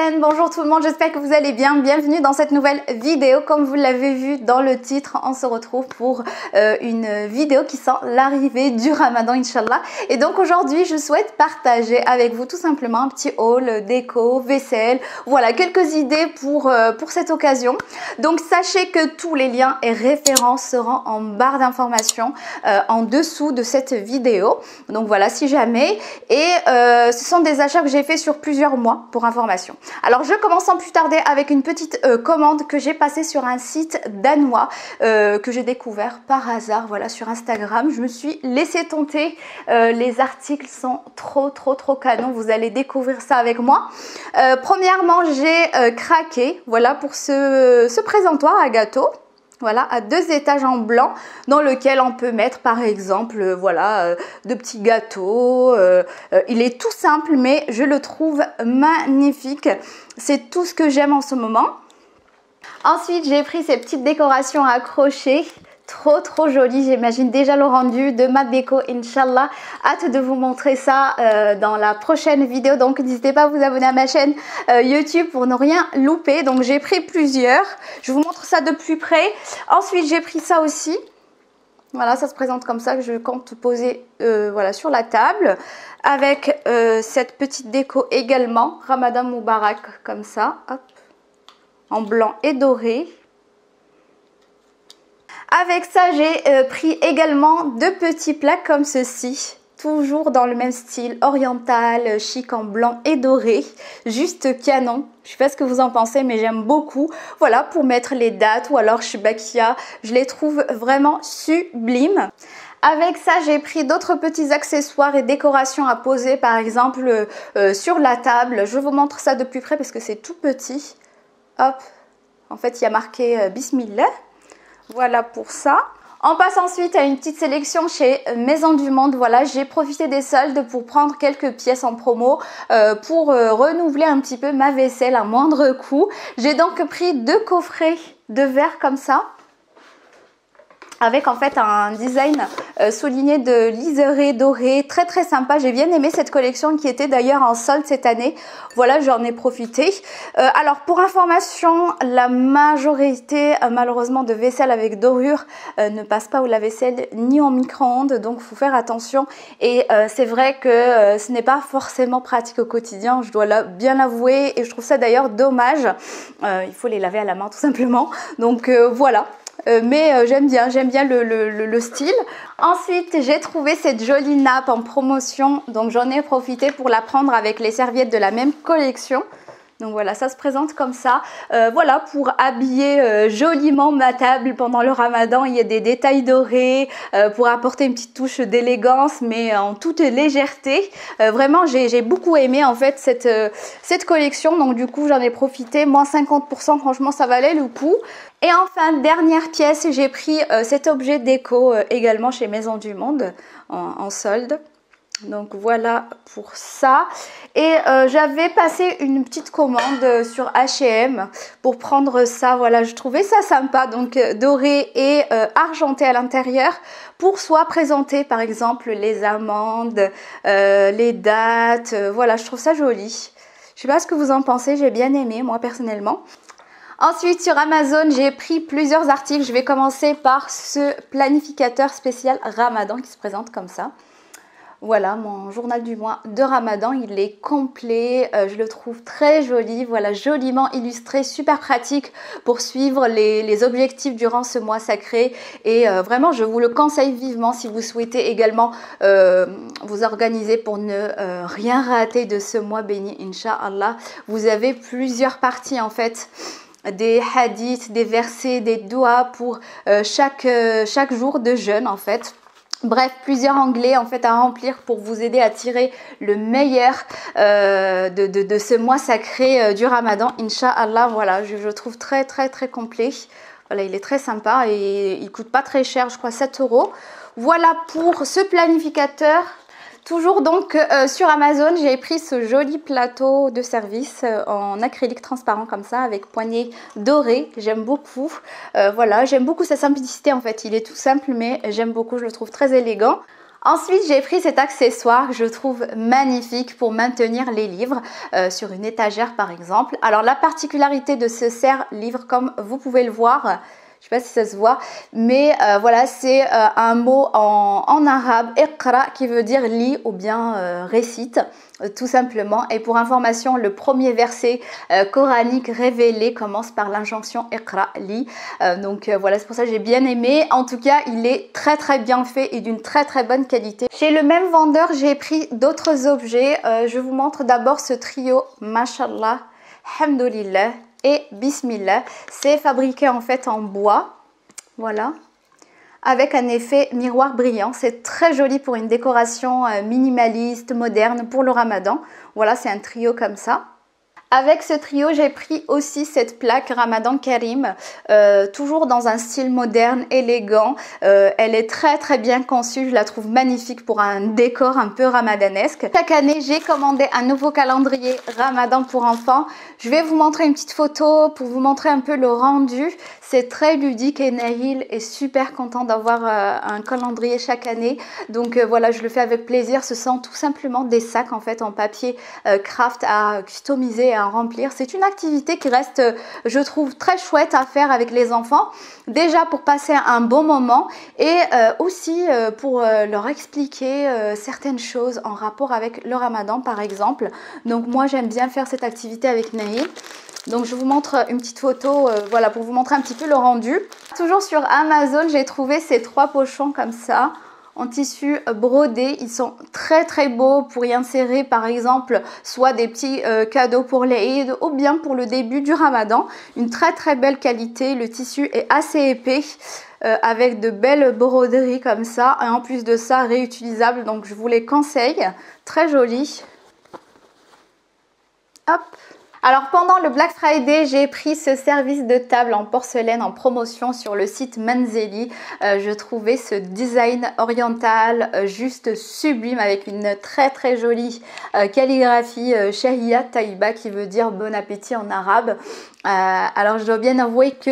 bonjour tout le monde, j'espère que vous allez bien. Bienvenue dans cette nouvelle vidéo. Comme vous l'avez vu dans le titre, on se retrouve pour une vidéo qui sent l'arrivée du Ramadan, Inch'Allah. Et donc aujourd'hui, je souhaite partager avec vous tout simplement un petit haul déco, vaisselle. Voilà, quelques idées pour cette occasion. Donc sachez que tous les liens et références seront en barre d'informations en dessous de cette vidéo. Donc voilà, si jamais. Et ce sont des achats que j'ai fait sur plusieurs mois pour information. Alors je commence sans plus tarder avec une petite commande que j'ai passée sur un site danois que j'ai découvert par hasard, voilà, sur Instagram. Je me suis laissée tenter, les articles sont trop canons, vous allez découvrir ça avec moi. Premièrement, j'ai craqué, voilà, pour ce présentoir à gâteau. Voilà, à 2 étages en blanc, dans lequel on peut mettre par exemple, voilà, de petits gâteaux. Il est tout simple, mais je le trouve magnifique. C'est tout ce que j'aime en ce moment. Ensuite, j'ai pris ces petites décorations accrochées. Trop joli, j'imagine déjà le rendu de ma déco, Inch'Allah. Hâte de vous montrer ça dans la prochaine vidéo, donc n'hésitez pas à vous abonner à ma chaîne YouTube pour ne rien louper. Donc j'ai pris plusieurs, je vous montre ça de plus près. Ensuite j'ai pris ça aussi, voilà, ça se présente comme ça, que je compte poser voilà, sur la table, avec cette petite déco également, Ramadan Moubarak, comme ça, hop, en blanc et doré. Avec ça, j'ai pris également 2 petits plats comme ceci, toujours dans le même style, oriental, chic en blanc et doré, juste canon. Je sais pas ce que vous en pensez, mais j'aime beaucoup. Voilà, pour mettre les dates ou alors Shubakia, je les trouve vraiment sublimes. Avec ça, j'ai pris d'autres petits accessoires et décorations à poser, par exemple sur la table. Je vous montre ça de plus près parce que c'est tout petit. Hop, en fait, il y a marqué Bismillah. Voilà pour ça. On passe ensuite à une petite sélection chez Maison du Monde. Voilà, j'ai profité des soldes pour prendre quelques pièces en promo pour renouveler un petit peu ma vaisselle à moindre coût. J'ai donc pris 2 coffrets de verre comme ça, avec en fait un design souligné de liseré doré, très sympa. J'ai bien aimé cette collection qui était d'ailleurs en solde cette année. Voilà, j'en ai profité. Alors pour information, la majorité malheureusement de vaisselle avec dorure ne passe pas au lave-vaisselle ni en micro-ondes, donc il faut faire attention. Et c'est vrai que ce n'est pas forcément pratique au quotidien, je dois bien l'avouer, et je trouve ça d'ailleurs dommage. Il faut les laver à la main tout simplement. Donc voilà. Mais j'aime bien le style. Ensuite, j'ai trouvé cette jolie nappe en promotion, donc j'en ai profité pour la prendre avec les serviettes de la même collection. Donc voilà, ça se présente comme ça. Voilà, pour habiller joliment ma table pendant le Ramadan. Il y a des détails dorés pour apporter une petite touche d'élégance, mais en toute légèreté. Vraiment, j'ai beaucoup aimé en fait cette collection. Donc du coup, j'en ai profité. Moins 50%, franchement, ça valait le coup. Et enfin, dernière pièce, j'ai pris cet objet déco également chez Maison du Monde en solde. Donc voilà pour ça. Et j'avais passé une petite commande sur H&M pour prendre ça. Voilà, je trouvais ça sympa, donc doré et argenté à l'intérieur, pour soit présenter par exemple les amandes, les dates. Voilà, je trouve ça joli. Je sais pas ce que vous en pensez, j'ai bien aimé moi personnellement. Ensuite, sur Amazon, j'ai pris plusieurs articles. Je vais commencer par ce planificateur spécial Ramadan qui se présente comme ça. Voilà, mon journal du mois de Ramadan, il est complet, je le trouve très joli, voilà, joliment illustré, super pratique pour suivre les objectifs durant ce mois sacré. Et vraiment, je vous le conseille vivement si vous souhaitez également vous organiser pour ne rien rater de ce mois béni, Inch'Allah. Vous avez plusieurs parties en fait, des hadiths, des versets, des doigts pour chaque jour de jeûne en fait. Bref, plusieurs onglets en fait à remplir pour vous aider à tirer le meilleur de ce mois sacré du Ramadan, Inch'Allah. Voilà, je trouve très complet. Voilà, il est très sympa et il coûte pas très cher, je crois 7 €. Voilà pour ce planificateur. Toujours donc sur Amazon, j'ai pris ce joli plateau de service en acrylique transparent comme ça, avec poignée dorée. J'aime beaucoup. Voilà, j'aime beaucoup sa simplicité en fait. Il est tout simple mais j'aime beaucoup, je le trouve très élégant. Ensuite, j'ai pris cet accessoire que je trouve magnifique pour maintenir les livres sur une étagère par exemple. Alors la particularité de ce serre-livre, comme vous pouvez le voir, je sais pas si ça se voit, mais voilà, c'est un mot en arabe, iqra, qui veut dire lis ou bien récite, tout simplement. Et pour information, le premier verset coranique révélé commence par l'injonction iqra, lis. Donc voilà, c'est pour ça que j'ai bien aimé. En tout cas, il est très très bien fait et d'une très très bonne qualité. Chez le même vendeur, j'ai pris d'autres objets. Je vous montre d'abord ce trio, mashallah, hamdoulillah et bismillah. C'est fabriqué en fait en bois, voilà, avec un effet miroir brillant. C'est très joli pour une décoration minimaliste, moderne pour le ramadan. Voilà, c'est un trio comme ça. Avec ce trio, j'ai pris aussi cette plaque Ramadan Karim, toujours dans un style moderne, élégant. Elle est très très bien conçue, je la trouve magnifique pour un décor un peu ramadanesque. Chaque année, j'ai commandé un nouveau calendrier Ramadan pour enfants. Je vais vous montrer une petite photo pour vous montrer un peu le rendu. C'est très ludique et Nahil est super content d'avoir un calendrier chaque année. Donc voilà, je le fais avec plaisir. Ce sont tout simplement des sacs en fait en papier craft à customiser et à remplir. C'est une activité qui reste, je trouve, très chouette à faire avec les enfants. Déjà pour passer un bon moment et aussi pour leur expliquer certaines choses en rapport avec le ramadan par exemple. Donc moi j'aime bien faire cette activité avec Nahil. Donc je vous montre une petite photo, voilà, pour vous montrer un petit peu le rendu. Toujours sur Amazon, j'ai trouvé ces 3 pochons comme ça, en tissu brodé. Ils sont très très beaux pour y insérer par exemple soit des petits cadeaux pour les Eid ou bien pour le début du ramadan. Une très très belle qualité, le tissu est assez épais. Avec de belles broderies comme ça, et en plus de ça réutilisable, donc je vous les conseille. Très joli. Hop. Alors pendant le Black Friday, j'ai pris ce service de table en porcelaine en promotion sur le site Manzeli. Je trouvais ce design oriental juste sublime avec une très très jolie calligraphie Shahia Taïba qui veut dire bon appétit en arabe. Alors je dois bien avouer que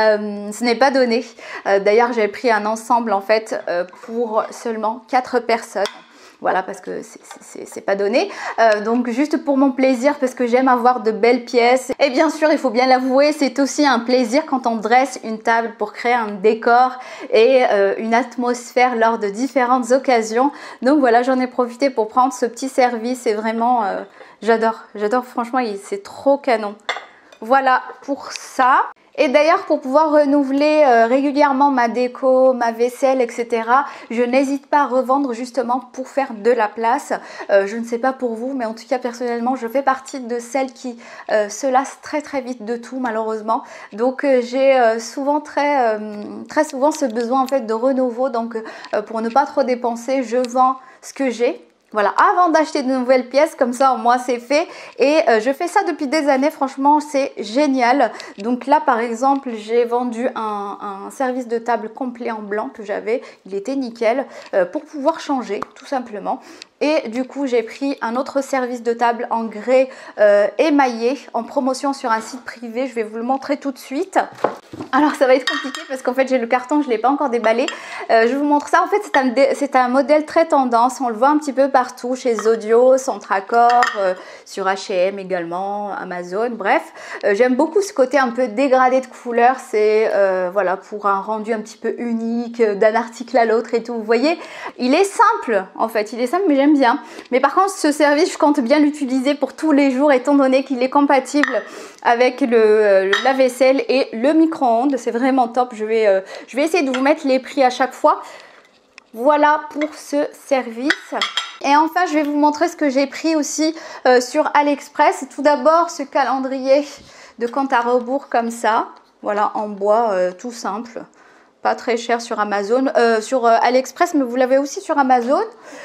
ce n'est pas donné. D'ailleurs j'ai pris un ensemble en fait pour seulement 4 personnes. Voilà, parce que c'est pas donné. Donc juste pour mon plaisir, parce que j'aime avoir de belles pièces. Et bien sûr, il faut bien l'avouer, c'est aussi un plaisir quand on dresse une table pour créer un décor et une atmosphère lors de différentes occasions. Donc voilà, j'en ai profité pour prendre ce petit service et vraiment, j'adore franchement, c'est trop canon. Voilà pour ça. Et d'ailleurs, pour pouvoir renouveler régulièrement ma déco, ma vaisselle, etc., je n'hésite pas à revendre justement pour faire de la place. Je ne sais pas pour vous, mais en tout cas, personnellement, je fais partie de celles qui se lassent très très vite de tout, malheureusement. Donc, j'ai souvent, très souvent ce besoin en fait de renouveau. Donc, pour ne pas trop dépenser, je vends ce que j'ai. Voilà, avant d'acheter de nouvelles pièces, comme ça au moins c'est fait. Et je fais ça depuis des années, franchement c'est génial. Donc là par exemple, j'ai vendu un service de table complet en blanc que j'avais, il était nickel, pour pouvoir changer tout simplement. Et du coup j'ai pris un autre service de table en grès émaillé en promotion sur un site privé. Je vais vous le montrer tout de suite. Alors ça va être compliqué parce qu'en fait j'ai le carton, je ne l'ai pas encore déballé. Je vous montre ça. En fait c'est un modèle très tendance, on le voit un petit peu partout chez Zodio, Centracor, sur H&M également, Amazon, bref. J'aime beaucoup ce côté un peu dégradé de couleurs. C'est voilà, pour un rendu un petit peu unique d'un article à l'autre et tout. Vous voyez, il est simple en fait, il est simple mais j'aime bien. Mais par contre ce service je compte bien l'utiliser pour tous les jours étant donné qu'il est compatible avec le lave-vaisselle et le micro-ondes. C'est vraiment top. Je vais essayer de vous mettre les prix à chaque fois. Voilà pour ce service. Et enfin, je vais vous montrer ce que j'ai pris aussi sur AliExpress. Tout d'abord, ce calendrier de compte à rebours comme ça. Voilà, en bois, tout simple. Pas très cher sur Amazon. Sur AliExpress, mais vous l'avez aussi sur Amazon.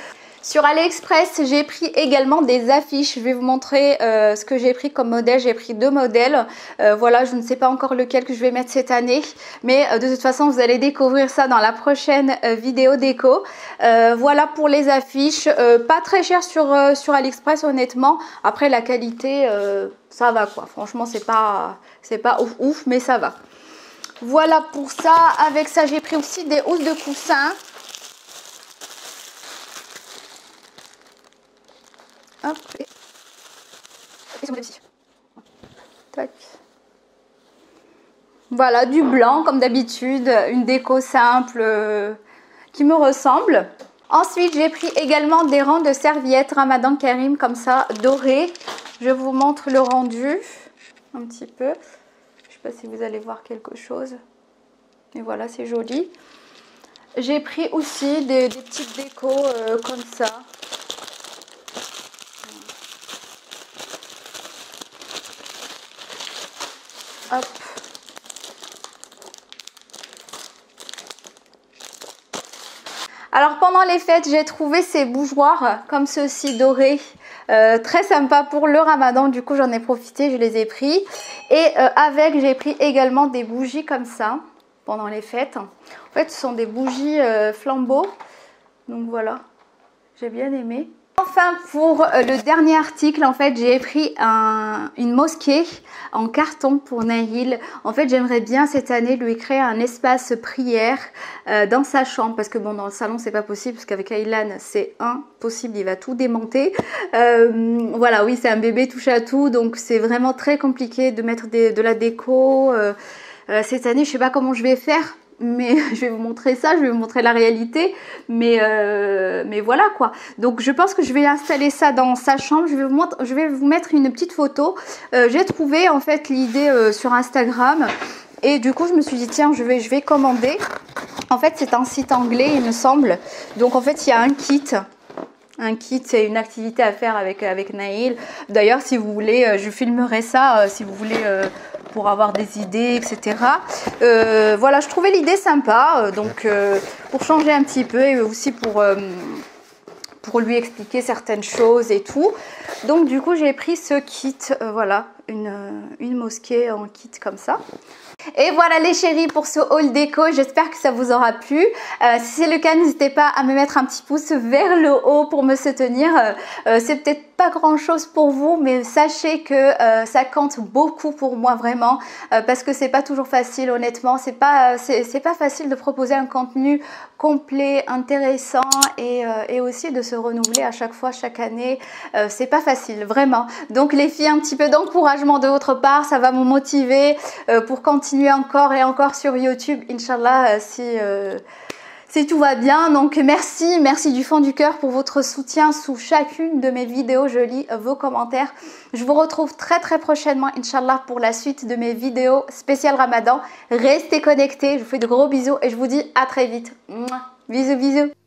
Sur AliExpress, j'ai pris également des affiches. Je vais vous montrer ce que j'ai pris comme modèle. J'ai pris 2 modèles. Voilà, je ne sais pas encore lequel que je vais mettre cette année. Mais de toute façon, vous allez découvrir ça dans la prochaine vidéo déco. Voilà pour les affiches. Pas très cher sur AliExpress, honnêtement. Après, la qualité, ça va quoi. Franchement, c'est pas ouf, mais ça va. Voilà pour ça. Avec ça, j'ai pris aussi des housses de coussins. Hop. Et sur le tac. Voilà, du blanc comme d'habitude, une déco simple qui me ressemble. Ensuite, j'ai pris également des rangs de serviettes Ramadan Karim comme ça, dorées. Je vous montre le rendu un petit peu. Je ne sais pas si vous allez voir quelque chose. Et voilà, c'est joli. J'ai pris aussi des petites décos comme ça. Hop. Alors pendant les fêtes, j'ai trouvé ces bougeoirs comme ceci dorés, très sympa pour le Ramadan. Du coup, j'en ai profité, je les ai pris. Et avec, j'ai pris également des bougies comme ça pendant les fêtes. En fait, ce sont des bougies flambeaux. Donc voilà, j'ai bien aimé. Enfin, pour le dernier article, en fait, j'ai pris une mosquée en carton pour Nahil. En fait, j'aimerais bien cette année lui créer un espace prière dans sa chambre, parce que bon, dans le salon, c'est pas possible, parce qu'avec Aylan, c'est impossible, il va tout démonter. Voilà, oui, c'est un bébé touche à tout, donc c'est vraiment très compliqué de mettre de la déco. Cette année, je sais pas comment je vais faire. Mais je vais vous montrer ça, je vais vous montrer la réalité, mais voilà quoi. Donc je pense que je vais installer ça dans sa chambre. Je vais vous mettre une petite photo. J'ai trouvé en fait l'idée sur Instagram et du coup je me suis dit tiens je vais commander. En fait c'est un site anglais il me semble. Donc en fait il y a un kit. Un kit, c'est une activité à faire avec Nahil. D'ailleurs, si vous voulez, je filmerai ça, si vous voulez, pour avoir des idées, etc. Voilà, je trouvais l'idée sympa, donc pour changer un petit peu et aussi pour lui expliquer certaines choses et tout. Donc du coup, j'ai pris ce kit, voilà, une mosquée en kit comme ça. Et voilà les chéris pour ce haul déco, j'espère que ça vous aura plu. Si c'est le cas, n'hésitez pas à me mettre un petit pouce vers le haut pour me soutenir. C'est peut-être pas grand chose pour vous, mais sachez que ça compte beaucoup pour moi vraiment, parce que c'est pas toujours facile honnêtement. C'est pas facile de proposer un contenu complet, intéressant et aussi de se renouveler à chaque fois, chaque année. C'est pas facile vraiment. Donc les filles, un petit peu d'encouragement de votre part, ça va me motiver pour continuer encore et encore sur YouTube, Inch'Allah, si tout va bien. Donc merci du fond du cœur pour votre soutien sous chacune de mes vidéos. Je lis vos commentaires. Je vous retrouve très prochainement, Inch'Allah, pour la suite de mes vidéos spéciales Ramadan. Restez connectés, je vous fais de gros bisous et je vous dis à très vite. Mouah. Bisous.